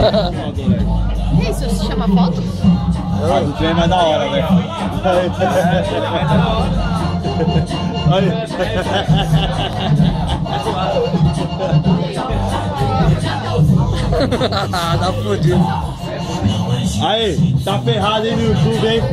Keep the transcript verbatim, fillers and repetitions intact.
Isso se chama foto? Ah, o trem é mais da hora, velho. Olha. Dá fodido. Aí, tá ferrado aí no YouTube, hein?